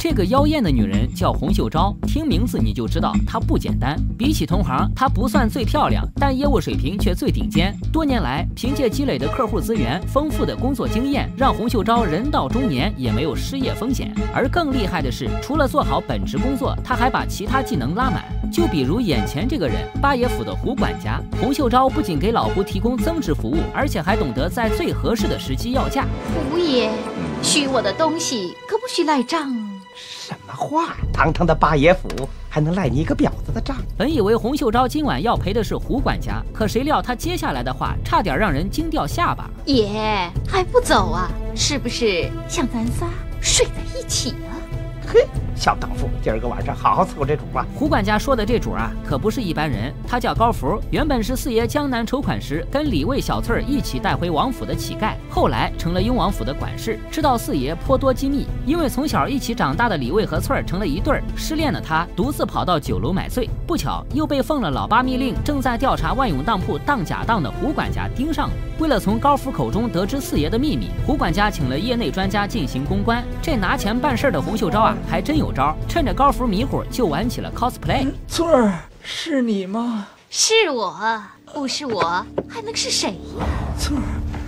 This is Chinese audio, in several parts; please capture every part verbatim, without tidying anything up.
这个妖艳的女人叫洪秀昭，听名字你就知道她不简单。比起同行，她不算最漂亮，但业务水平却最顶尖。多年来，凭借积累的客户资源、丰富的工作经验，让洪秀昭人到中年也没有失业风险。而更厉害的是，除了做好本职工作，她还把其他技能拉满。就比如眼前这个人，八爷府的胡管家。洪秀昭不仅给老胡提供增值服务，而且还懂得在最合适的时机要价。 胡爷，许我的东西可不许赖账。 什么话？堂堂的八爷府还能赖你一个婊子的账？ 本以为洪秀昭今晚要陪的是胡管家，可谁料他接下来的话差点让人惊掉下巴。 爷还不走啊？是不是想咱仨睡在一起啊？ 嘿，小荡妇，今儿个晚上好好伺候这主吧。 胡管家说的这主啊，可不是一般人，他叫高福，原本是四爷江南筹款时跟李卫、小翠儿一起带回王府的乞丐，后来成了雍王府的管事，知道四爷颇多机密。因为从小一起长大的李卫和翠儿成了一对儿，失恋的他独自跑到酒楼买醉，不巧又被奉了老八密令，正在调查万永当铺当假当的胡管家盯上了。为了从高福口中得知四爷的秘密，胡管家请了业内专家进行公关。这拿钱办事的洪秀昭啊，还真有招，趁着高福迷糊就玩起了 cosplay。 翠儿，是你吗？ 是我，不是我还能是谁呀？ 翠儿，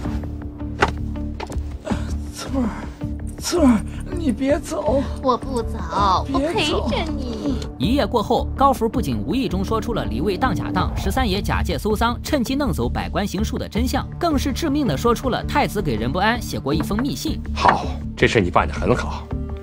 翠儿，翠儿，你别走！ 我不走，我陪着你。 一夜过后，高福不仅无意中说出了李卫当假当、十三爷假借搜赃趁机弄走百官行术的真相，更是致命的说出了太子给任不安写过一封密信。 好，这事你办得很好。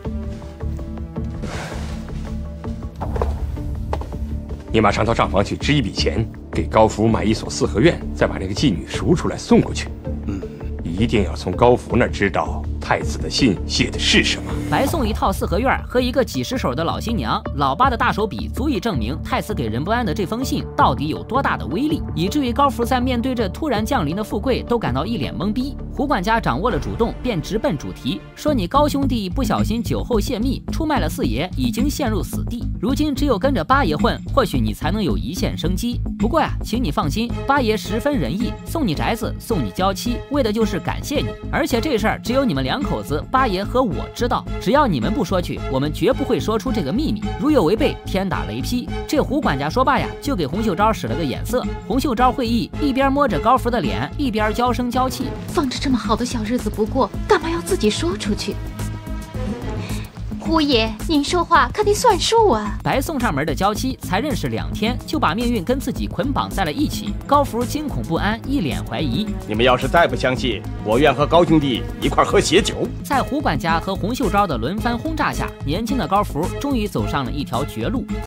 你马上到账房去支一笔钱，给高福买一所四合院，再把那个妓女赎出来送过去。嗯，一定要从高福那儿知道太子的信写的是什么。 白送一套四合院和一个几十手的老新娘，老八的大手笔足以证明太子给任不安的这封信到底有多大的威力，以至于高福在面对这突然降临的富贵都感到一脸懵逼。胡管家掌握了主动，便直奔主题，说你高兄弟不小心酒后泄密，出卖了四爷，已经陷入死地，如今只有跟着八爷混，或许你才能有一线生机。不过呀，请你放心，八爷十分仁义，送你宅子，送你娇妻，为的就是感谢你。而且这事儿只有你们两口子，八爷和我知道，只要你们不说去，我们绝不会说出这个秘密。如有违背，天打雷劈。这胡管家说罢呀，就给洪秀昭使了个眼色。洪秀昭会意，一边摸着高福的脸，一边娇声娇气： 放着这么好的小日子不过，干嘛要自己说出去？胡爷，您说话可得算数啊！ 白送上门的娇妻才认识两天，就把命运跟自己捆绑在了一起。高福惊恐不安，一脸怀疑。 你们要是再不相信，我愿和高兄弟一块喝血酒。 在胡管家和洪秀昭的轮番轰炸下，年轻的高福终于走上了一条绝路。